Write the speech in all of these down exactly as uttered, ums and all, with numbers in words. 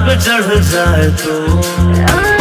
पे चढ़ जाए तो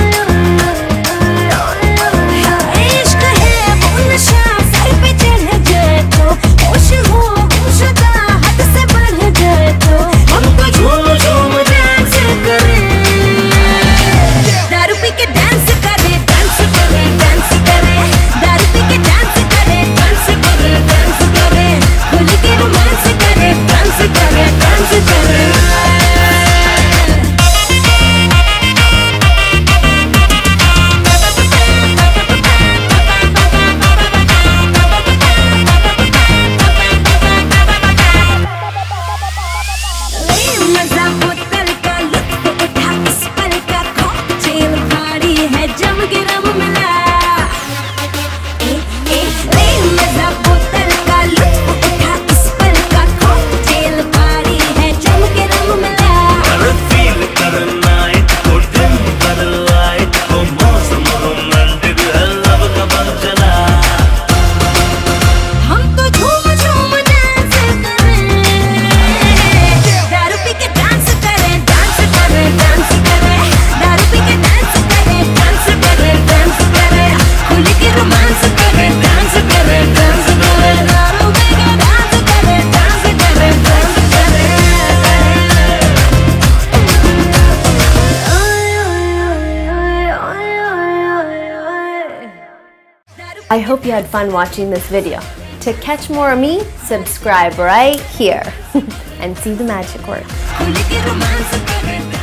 I hope you had fun watching this video. To catch more of me, subscribe right here and see the magic work.